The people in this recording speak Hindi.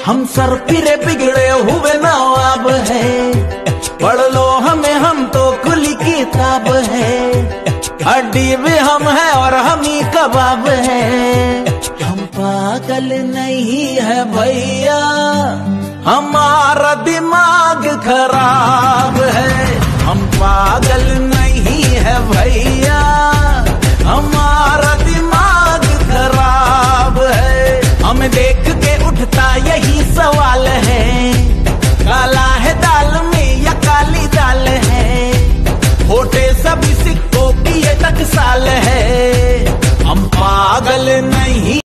हम सर फिरे बिगड़े हुए नवाब है, पढ़ लो हमें हम तो खुली किताब है। हड्डी भी हम है और हम ही कबाब है। हम पागल नहीं है भैया, हमारा दिमाग खराब है। हम पागल नहीं है भैया, हमारा दिमाग खराब है। हमें देख के उठता यही सवाल है, काला है दाल में या काली दाल है। होठे सभी सिक्कों की ये टकसाल है। हम पागल